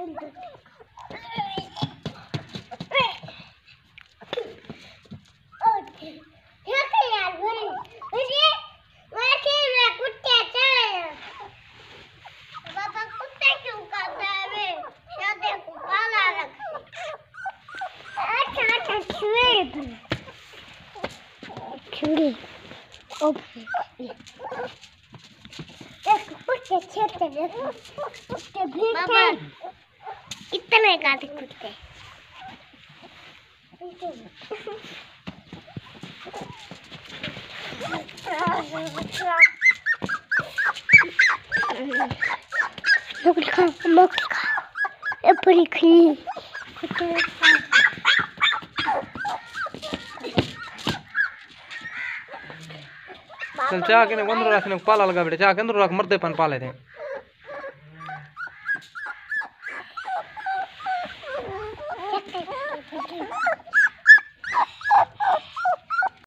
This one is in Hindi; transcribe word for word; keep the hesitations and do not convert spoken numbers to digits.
बाबा इतने काटे कुत्ते चल चाह के अंदर रखने पाला लगा बेटे चाह के अंदर रख मरते पन पाले थे।